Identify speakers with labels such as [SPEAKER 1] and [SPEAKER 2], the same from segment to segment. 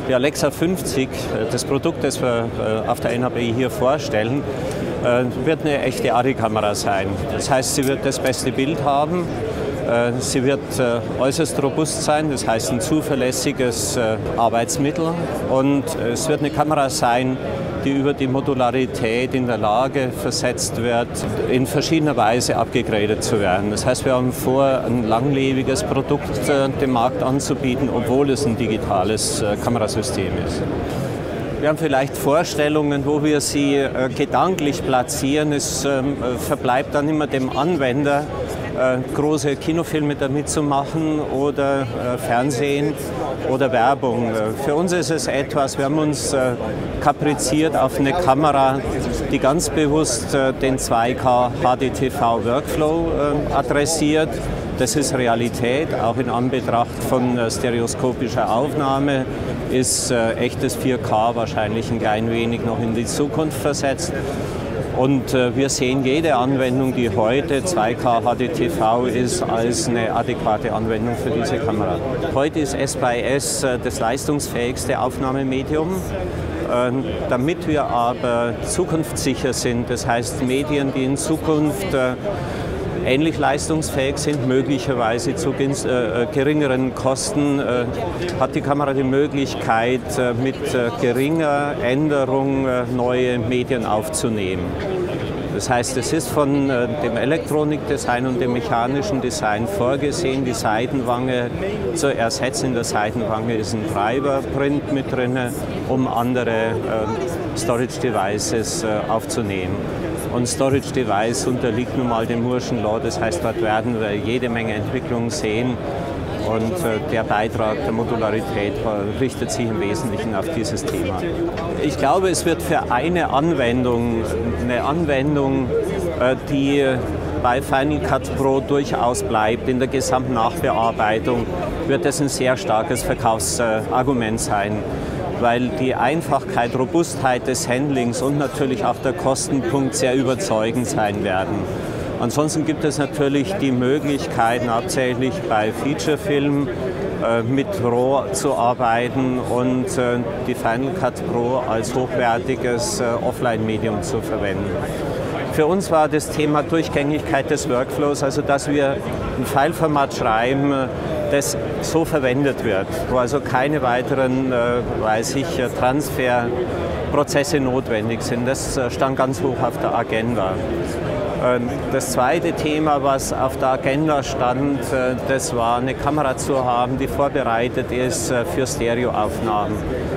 [SPEAKER 1] Die Alexa 50, das Produkt, das wir auf der NHBI hier vorstellen, wird eine echte ARRI-Kamera sein. Das heißt, sie wird das beste Bild haben. Sie wird äußerst robust sein, das heißt ein zuverlässiges Arbeitsmittel. Und es wird eine Kamera sein, die über die Modularität in der Lage versetzt wird, in verschiedener Weise abgegradet zu werden. Das heißt, wir haben vor, ein langlebiges Produkt dem Markt anzubieten, obwohl es ein digitales Kamerasystem ist. Wir haben vielleicht Vorstellungen, wo wir sie gedanklich platzieren. Es verbleibt dann immer dem Anwender, große Kinofilme damit zu machen oder Fernsehen oder Werbung. Für uns ist es etwas, wir haben uns kapriziert auf eine Kamera, die ganz bewusst den 2K HDTV Workflow adressiert. Das ist Realität, auch in Anbetracht von stereoskopischer Aufnahme ist echtes 4K wahrscheinlich ein klein wenig noch in die Zukunft versetzt. Und wir sehen jede Anwendung, die heute 2K HDTV ist, als eine adäquate Anwendung für diese Kamera. Heute ist S/S das leistungsfähigste Aufnahmemedium. Damit wir aber zukunftssicher sind, das heißt Medien, die in Zukunft ähnlich leistungsfähig sind, möglicherweise zu geringeren Kosten, hat die Kamera die Möglichkeit, mit geringer Änderung neue Medien aufzunehmen. Das heißt, es ist von dem Elektronikdesign und dem mechanischen Design vorgesehen, die Seitenwange zu ersetzen. In der Seitenwange ist ein Treiber-Print mit drin, um andere Storage Devices aufzunehmen. Und Storage Device unterliegt nun mal dem Moore'schen Law, das heißt, dort werden wir jede Menge Entwicklungen sehen. Und der Beitrag der Modularität richtet sich im Wesentlichen auf dieses Thema. Ich glaube, es wird für eine Anwendung, die bei Final Cut Pro durchaus bleibt, in der gesamten Nachbearbeitung, wird das ein sehr starkes Verkaufsargument sein. Weil die Einfachkeit, Robustheit des Handlings und natürlich auch der Kostenpunkt sehr überzeugend sein werden. Ansonsten gibt es natürlich die Möglichkeiten, hauptsächlich bei Featurefilmen mit RAW zu arbeiten und die Final Cut Pro als hochwertiges Offline-Medium zu verwenden. Für uns war das Thema Durchgängigkeit des Workflows, also dass wir ein Fileformat schreiben, das so verwendet wird, wo also keine weiteren Transferprozesse notwendig sind. Das stand ganz hoch auf der Agenda. Das zweite Thema, was auf der Agenda stand, das war eine Kamera zu haben, die vorbereitet ist für Stereoaufnahmen.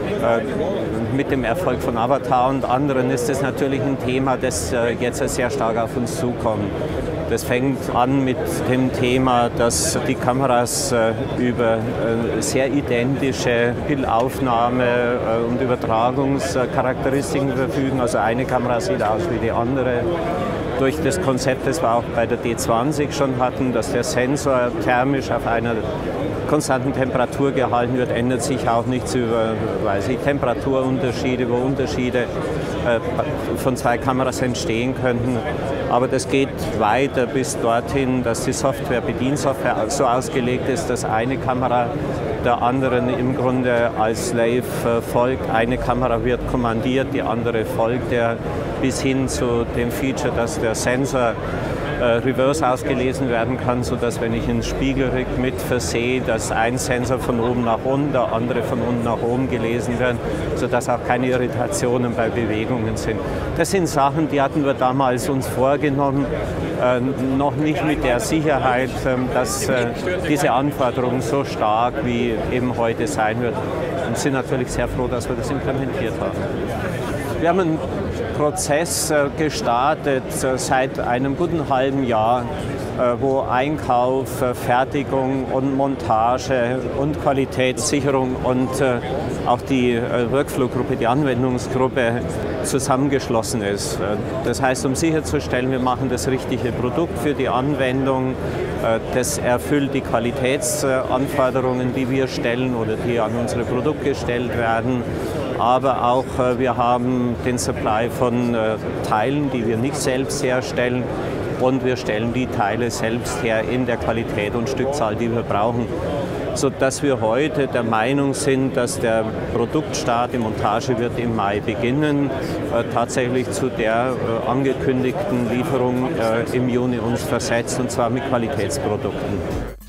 [SPEAKER 1] Mit dem Erfolg von Avatar und anderen ist das natürlich ein Thema, das jetzt sehr stark auf uns zukommt. Das fängt an mit dem Thema, dass die Kameras über sehr identische Bildaufnahme und Übertragungscharakteristiken verfügen. Also eine Kamera sieht aus wie die andere. Durch das Konzept, das wir auch bei der D20 schon hatten, dass der Sensor thermisch auf einer konstanten Temperatur gehalten wird, ändert sich auch nichts über Temperaturunterschiede, wo Unterschiede von zwei Kameras entstehen könnten. Aber das geht weiter bis dorthin, dass die Bediensoftware so ausgelegt ist, dass eine Kamera der anderen im Grunde als Slave folgt. Eine Kamera wird kommandiert, die andere folgt der, bis hin zu dem Feature, dass der Sensor reverse ausgelesen werden kann, sodass, wenn ich einen Spiegelrig mit versehe, dass ein Sensor von oben nach unten, der andere von unten nach oben gelesen wird, sodass auch keine Irritationen bei Bewegungen sind. Das sind Sachen, die hatten wir damals uns vorgenommen, noch nicht mit der Sicherheit, dass diese Anforderung so stark wie eben heute sein wird. Und sind natürlich sehr froh, dass wir das implementiert haben. Wir haben einen Prozess gestartet seit einem guten halben Jahr, wo Einkauf, Fertigung und Montage und Qualitätssicherung und auch die Workflow-Gruppe, die Anwendungsgruppe zusammengeschlossen ist. Das heißt, um sicherzustellen, wir machen das richtige Produkt für die Anwendung, das erfüllt die Qualitätsanforderungen, die wir stellen oder die an unsere Produkte gestellt werden. Aber auch wir haben den Supply von Teilen, die wir nicht selbst herstellen, und wir stellen die Teile selbst her in der Qualität und Stückzahl, die wir brauchen. sodass wir heute der Meinung sind, dass der Produktstart, die Montage wird im Mai beginnen, tatsächlich zu der angekündigten Lieferung im Juni uns versetzt, und zwar mit Qualitätsprodukten.